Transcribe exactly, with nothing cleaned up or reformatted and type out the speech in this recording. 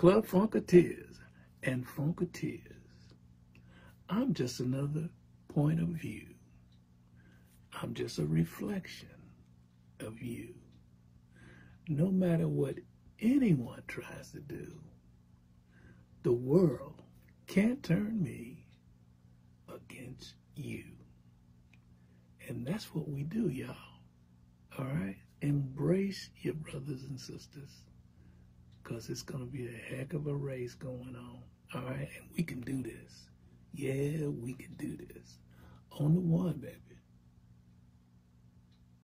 Club Funketeers and Funketeers. I'm just another point of view. I'm just a reflection of you. No matter what anyone tries to do, the world can't turn me against you. And that's what we do, y'all. All right? Embrace your brothers and sisters, because it's going to be a heck of a race going on. All right? And we can do this. Yeah, we can do this. On the one, baby.